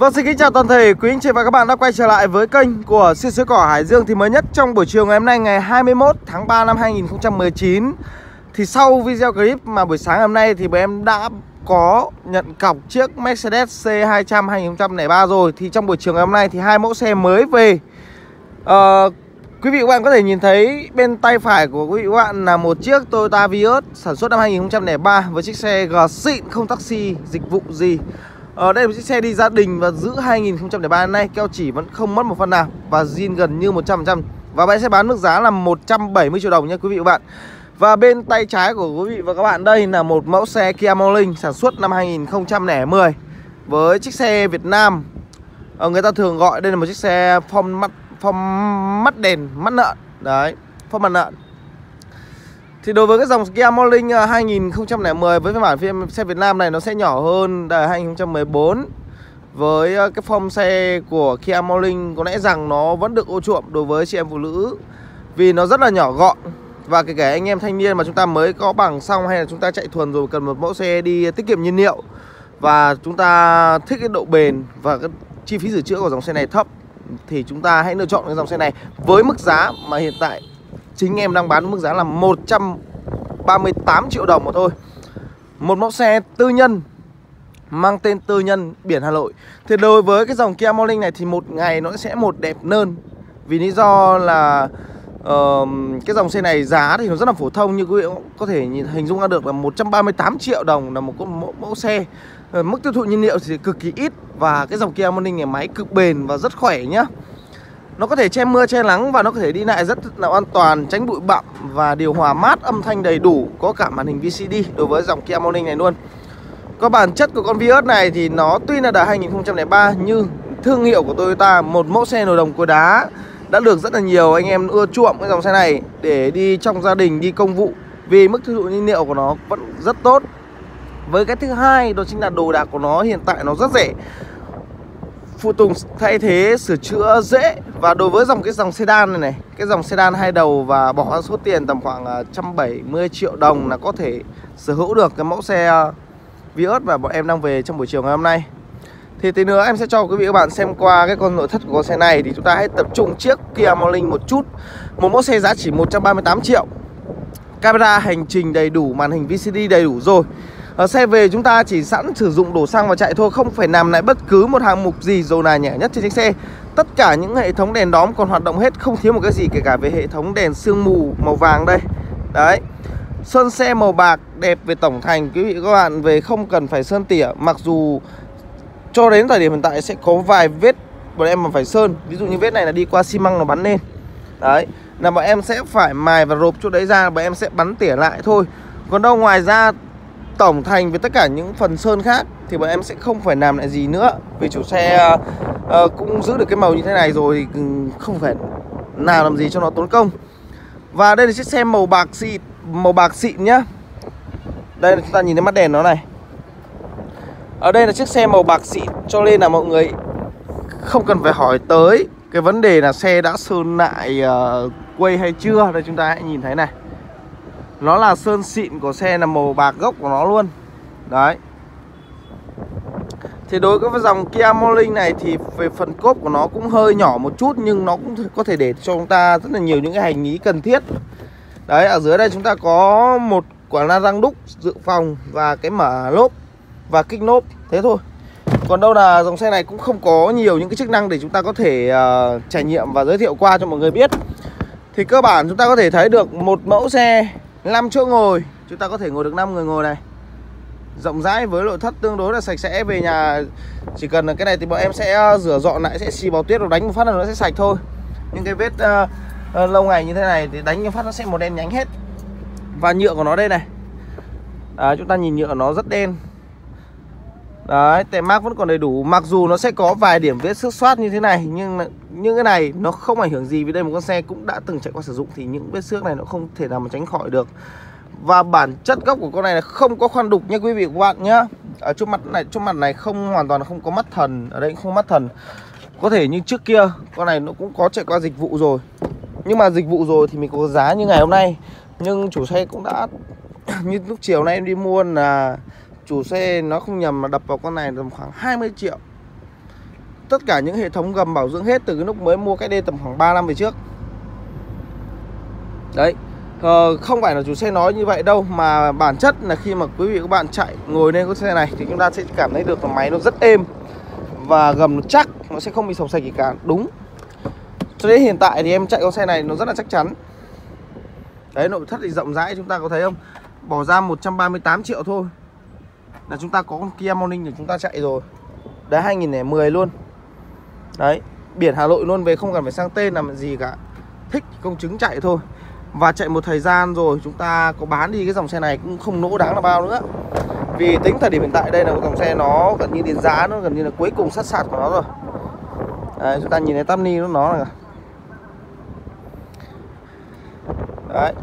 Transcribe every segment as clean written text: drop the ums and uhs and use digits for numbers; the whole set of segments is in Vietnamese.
Vâng, xin kính chào toàn thể quý anh chị và các bạn đã quay trở lại với kênh của Xuyên Suối Cỏ Hải Dương. Thì mới nhất trong buổi chiều ngày hôm nay, ngày 21 tháng 3 năm 2019, thì sau video clip mà buổi sáng hôm nay thì bọn em đã có nhận cọc chiếc Mercedes C200 2003 rồi. Thì trong buổi chiều ngày hôm nay thì hai mẫu xe mới về. Quý vị và các bạn có thể nhìn thấy bên tay phải của quý vị và các bạn là một chiếc Toyota Vios sản xuất năm 2003 với chiếc xe G xịn, không taxi, dịch vụ gì. Đây là một chiếc xe đi gia đình và giữ 2003 năm nay, keo chỉ vẫn không mất một phần nào và zin gần như 100%. Và bãi sẽ bán mức giá là 170 triệu đồng nha quý vị và các bạn. Và bên tay trái của quý vị và các bạn đây là một mẫu xe Kia Morning sản xuất năm 2010 với chiếc xe Việt Nam. Người ta thường gọi đây là một chiếc xe phong mắt đèn, mắt nợn. Đấy, phong mặt nợn. Thì đối với cái dòng Kia Morning 2010 với phiên bản phim xe Việt Nam này nó sẽ nhỏ hơn đời 2014. Với cái form xe của Kia Morning có lẽ rằng nó vẫn được ưa chuộng đối với chị em phụ nữ vì nó rất là nhỏ gọn. Và kể cả anh em thanh niên mà chúng ta mới có bằng xong hay là chúng ta chạy thuần rồi cần một mẫu xe đi tiết kiệm nhiên liệu và chúng ta thích cái độ bền và cái chi phí sửa chữa của dòng xe này thấp thì chúng ta hãy lựa chọn cái dòng xe này với mức giá mà hiện tại chính em đang bán mức giá là 138 triệu đồng mà thôi. Một mẫu xe tư nhân, mang tên tư nhân, biển Hà Nội. Thì đối với cái dòng Kia Morning này thì một ngày nó sẽ một đẹp nơn. Vì lý do là cái dòng xe này giá thì nó rất là phổ thông, như quý vị có thể hình dung ra được là 138 triệu đồng là một mẫu xe. Mức tiêu thụ nhiên liệu thì cực kỳ ít. Và cái dòng Kia Morning này máy cực bền và rất khỏe nhá. Nó có thể che mưa che nắng và nó có thể đi lại rất là an toàn, tránh bụi bặm và điều hòa mát, âm thanh đầy đủ, có cả màn hình VCD đối với dòng Kia Morning này luôn. Có bản chất của con Vios này thì nó tuy là đời 2003 nhưng thương hiệu của Toyota, một mẫu xe nồi đồng cối đá đã được rất là nhiều anh em ưa chuộng cái dòng xe này để đi trong gia đình, đi công vụ vì mức tiêu thụ nhiên liệu của nó vẫn rất tốt. Với cái thứ hai đó chính là đồ đạc của nó hiện tại nó rất rẻ, phụ tùng thay thế sửa chữa dễ. Và đối với cái dòng sedan này cái dòng sedan hai đầu và bỏ ra số tiền tầm khoảng 170 triệu đồng là có thể sở hữu được cái mẫu xe Vios và bọn em đang về trong buổi chiều ngày hôm nay. Thì tí nữa em sẽ cho quý vị và các bạn xem qua cái con nội thất của con xe này. Thì chúng ta hãy tập trung chiếc Kia Morning một chút. Một mẫu xe giá chỉ 138 triệu, camera hành trình đầy đủ, màn hình VCD đầy đủ rồi. Ở xe về chúng ta chỉ sẵn sử dụng đổ xăng và chạy thôi, không phải làm lại bất cứ một hạng mục gì dầu nà nhẹ nhất trên chiếc xe. Tất cả những hệ thống đèn đóm còn hoạt động hết, không thiếu một cái gì, kể cả về hệ thống đèn sương mù màu vàng đây. Đấy, sơn xe màu bạc đẹp về tổng thành quý vị các bạn, về không cần phải sơn tỉa. Mặc dù cho đến thời điểm hiện tại sẽ có vài vết bọn em mà phải sơn, ví dụ như vết này là đi qua xi măng nó bắn lên. Đấy, là bọn em sẽ phải mài và rộp chỗ đấy ra, bọn em sẽ bắn tỉa lại thôi. Còn đâu ngoài ra tổng thành với tất cả những phần sơn khác thì bọn em sẽ không phải làm lại gì nữa. Vì chủ xe cũng giữ được cái màu như thế này rồi thì không phải nào làm gì cho nó tốn công. Và đây là chiếc xe màu bạc xịn nhá. Đây là chúng ta nhìn thấy mắt đèn nó này. Ở đây là chiếc xe màu bạc xịn cho nên là mọi người không cần phải hỏi tới cái vấn đề là xe đã sơn lại quay hay chưa. Đây chúng ta hãy nhìn thấy này, nó là sơn xịn của xe, là màu bạc gốc của nó luôn. Đấy. Thì đối với dòng Kia Morning này thì về phần cốp của nó cũng hơi nhỏ một chút, nhưng nó cũng có thể để cho chúng ta rất là nhiều những cái hành lý cần thiết. Đấy, ở dưới đây chúng ta có một quả la răng đúc dự phòng và cái mở lốp và kích lốp, thế thôi. Còn đâu là dòng xe này cũng không có nhiều những cái chức năng để chúng ta có thể trải nghiệm và giới thiệu qua cho mọi người biết. Thì cơ bản chúng ta có thể thấy được một mẫu xe 5 chỗ ngồi, chúng ta có thể ngồi được 5 người ngồi này. Rộng rãi với nội thất tương đối là sạch sẽ. Về nhà chỉ cần là cái này thì bọn em sẽ rửa dọn lại, sẽ xì bào tuyết rồi đánh một phát là nó sẽ sạch thôi. Những cái vết lâu ngày như thế này thì đánh một phát nó sẽ màu đen nhánh hết. Và nhựa của nó đây này. Đấy, chúng ta nhìn nhựa của nó rất đen. Đấy, tem mác vẫn còn đầy đủ. Mặc dù nó sẽ có vài điểm vết xước xoát như thế này, nhưng những cái này nó không ảnh hưởng gì. Vì đây một con xe cũng đã từng chạy qua sử dụng thì những vết xước này nó không thể nào mà tránh khỏi được. Và bản chất gốc của con này là không có khoan đục nha quý vị và các bạn nhá. Ở trước mặt này không, hoàn toàn là không có mắt thần. Ở đây cũng không mắt thần. Có thể như trước kia con này nó cũng có chạy qua dịch vụ rồi, nhưng mà dịch vụ rồi thì mình có giá như ngày hôm nay. Nhưng chủ xe cũng đã như lúc chiều nay em đi mua là chủ xe nó không nhầm mà đập vào con này tầm khoảng 20 triệu. tất cả những hệ thống gầm bảo dưỡng hết từ cái lúc mới mua cách đây tầm khoảng 3 năm về trước. Đấy, không phải là chủ xe nói như vậy đâu, mà bản chất là khi mà quý vị các bạn chạy ngồi lên con xe này thì chúng ta sẽ cảm thấy được là máy nó rất êm và gầm nó chắc, nó sẽ không bị xộc xệch gì cả. Đúng, cho đến hiện tại thì em chạy con xe này nó rất là chắc chắn. Đấy, nội thất thì rộng rãi, chúng ta có thấy không? Bỏ ra 138 triệu thôi là chúng ta có con Kia Morning để chúng ta chạy rồi. Đấy, 2010 luôn. Đấy, biển Hà Nội luôn, về không cần phải sang tên làm gì cả. Thích công chứng chạy thôi. Và chạy một thời gian rồi chúng ta có bán đi cái dòng xe này cũng không nỗ đáng là bao nữa. Vì tính thời điểm hiện tại đây là một dòng xe nó gần như đến giá, nó gần như là cuối cùng sát sạt của nó rồi. Đấy, chúng ta nhìn thấy tắp ni nó là đấy.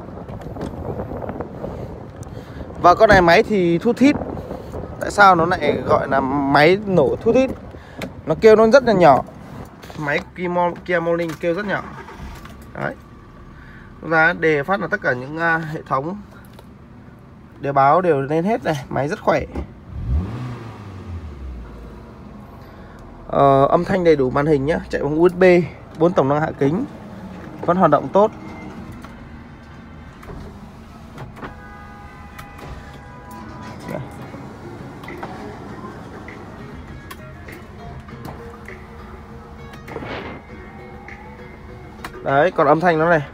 Và con này máy thì thút thít. Tại sao nó lại gọi là máy nổ thút thít? Nó kêu nó rất là nhỏ. Máy Kia Morning kêu rất nhỏ. Đấy, chúng ta đề phát là tất cả những hệ thống đề báo đều lên hết này. Máy rất khỏe. Âm thanh đầy đủ, màn hình nhá, chạy bằng USB, 4 tổng năng hạ kính, vẫn hoạt động tốt. Đấy, còn âm thanh nó này.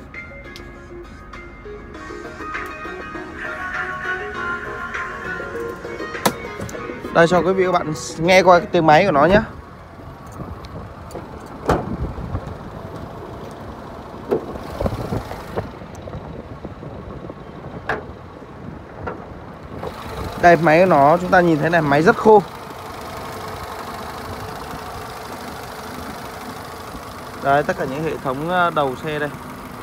Đây, cho quý vị các bạn nghe qua cái tiếng máy của nó nhé. Đây, máy của nó chúng ta nhìn thấy này, máy rất khô. Đấy, tất cả những hệ thống đầu xe đây.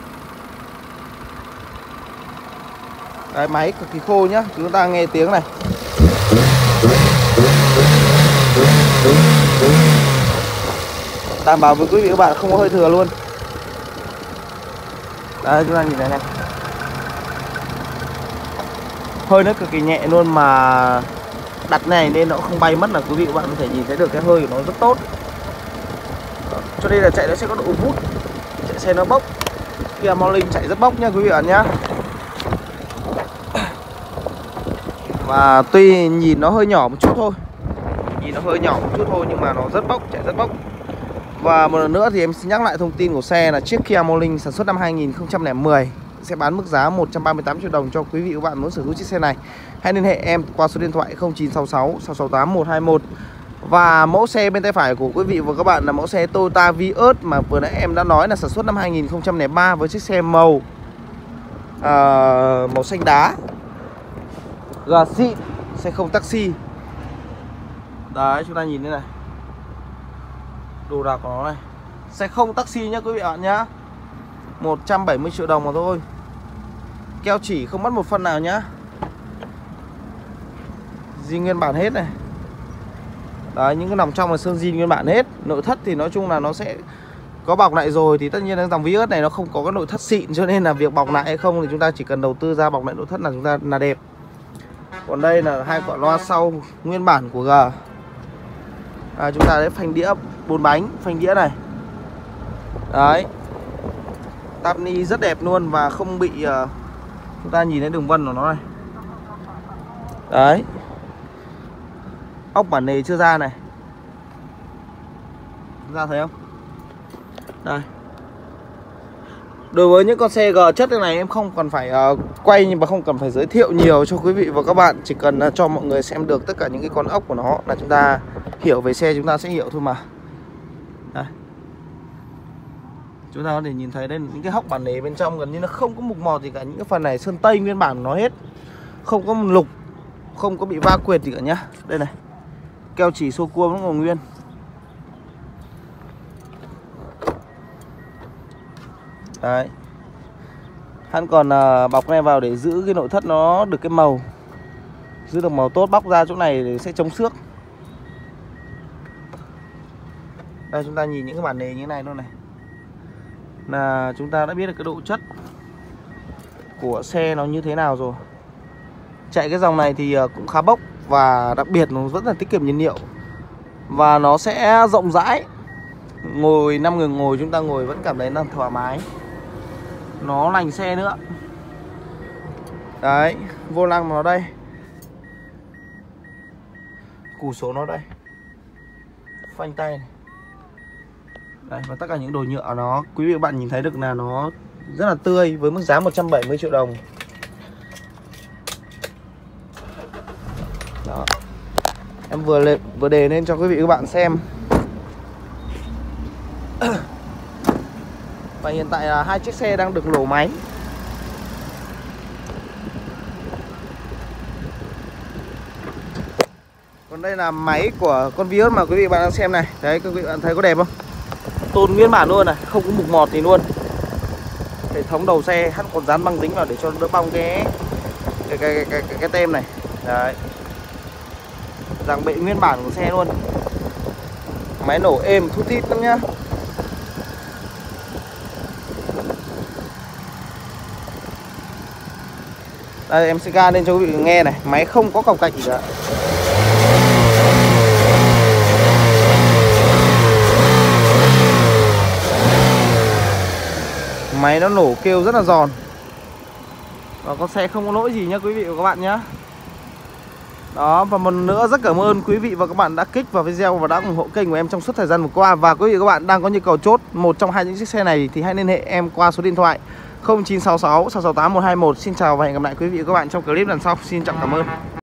Đấy, máy cực kỳ khô nhá. Chúng ta nghe tiếng này. Đảm bảo với quý vị các bạn không có hơi thừa luôn. Đấy, chúng ta nhìn thấy này. Hơi nó cực kỳ nhẹ luôn, mà đặt này nên nó không bay mất, là quý vị các bạn có thể nhìn thấy được cái hơi của nó rất tốt. Cho nên là chạy nó sẽ có độ vút, chạy xe nó bốc. Kia Morning chạy rất bốc nha quý vị bạn nhá. Và tuy nhìn nó hơi nhỏ một chút thôi, nhìn nó hơi nhỏ một chút thôi, nhưng mà nó rất bốc, chạy rất bốc. Và một lần nữa thì em xin nhắc lại thông tin của xe là chiếc Kia Morning sản xuất năm 2010 sẽ bán mức giá 138 triệu đồng cho quý vị các bạn muốn sở hữu chiếc xe này. Hãy liên hệ em qua số điện thoại 0966 668 121. Và mẫu xe bên tay phải của quý vị và các bạn là mẫu xe Toyota Vios mà vừa nãy em đã nói là sản xuất năm 2003 với chiếc xe màu xanh đá, ga xịn, xe không taxi. Đấy, chúng ta nhìn thế này, đồ đạc của nó này, xe không taxi nhá quý vị bạn nhá. 170 triệu đồng mà thôi. Keo chỉ không mất một phân nào nhá, zin nguyên bản hết này. Đấy, những cái nòng trong là sơn zin nguyên bản hết. Nội thất thì nói chung là nó sẽ có bọc lại rồi. Thì tất nhiên là dòng Vios này nó không có cái nội thất xịn, cho nên là việc bọc lại hay không thì chúng ta chỉ cần đầu tư ra bọc lại nội thất là chúng ta là đẹp. Còn đây là hai quả loa sau nguyên bản của G. Chúng ta đấy, phanh đĩa 4 bánh, phanh đĩa này. Đấy, táp ni rất đẹp luôn và không bị chúng ta nhìn thấy đường vân của nó này. Đấy, ốc bản nề chưa ra này, chúng ta thấy không? Đây, đối với những con xe G chất thế này em không cần phải quay, nhưng mà không cần phải giới thiệu nhiều cho quý vị và các bạn. Chỉ cần cho mọi người xem được tất cả những cái con ốc của nó là chúng ta hiểu về xe, chúng ta sẽ hiểu thôi mà. Đây, chúng ta có thể nhìn thấy đây, những cái hốc bản nề bên trong gần như nó không có mục mọt gì cả. Những cái phần này sơn tây nguyên bản của nó hết, không có lục, không có bị va quệt gì cả nhá. Đây này, keo chỉ xô cua vẫn còn nguyên. Đấy, hắn còn bọc này vào để giữ cái nội thất nó được cái màu, giữ được màu tốt. Bóc ra chỗ này để sẽ chống xước. Đây, chúng ta nhìn những cái bản nề như thế này luôn này, là chúng ta đã biết được cái độ chất của xe nó như thế nào rồi. Chạy cái dòng này thì cũng khá bốc, và đặc biệt nó vẫn là tiết kiệm nhiên liệu, và nó sẽ rộng rãi. Ngồi 5 người ngồi, chúng ta ngồi vẫn cảm thấy là thoải mái. Nó lành xe nữa. Đấy, vô lăng nó đây. Củ số nó đây. Phanh tay này. Đấy, và tất cả những đồ nhựa nó, quý vị và bạn nhìn thấy được là nó rất là tươi với mức giá 170 triệu đồng. Đó. Em vừa đề lên cho quý vị và các bạn xem. Và hiện tại là hai chiếc xe đang được nổ máy. Còn đây là máy của con Vios mà quý vị và bạn đang xem này. Đấy, quý vị và bạn thấy có đẹp không? Tôn nguyên bản luôn này, không có mục mọt gì luôn. Hệ thống đầu xe hắn còn dán băng dính vào để cho đỡ bong cái tem này. Đấy. Dàn bệ nguyên bản của xe luôn. Máy nổ êm thút thít lắm nhá. Đây em sẽ ga lên cho quý vị nghe này. Máy không có cọc cạch gì cả. Máy nó nổ kêu rất là giòn. Và con xe không có lỗi gì nhá quý vị và các bạn nhé. Đó, và một nữa rất cảm ơn quý vị và các bạn đã kích vào video và đã ủng hộ kênh của em trong suốt thời gian vừa qua. Và quý vị và các bạn đang có nhu cầu chốt một trong hai những chiếc xe này thì hãy liên hệ em qua số điện thoại 0966 668 121. Xin chào và hẹn gặp lại quý vị và các bạn trong clip lần sau. Xin chào, cảm ơn.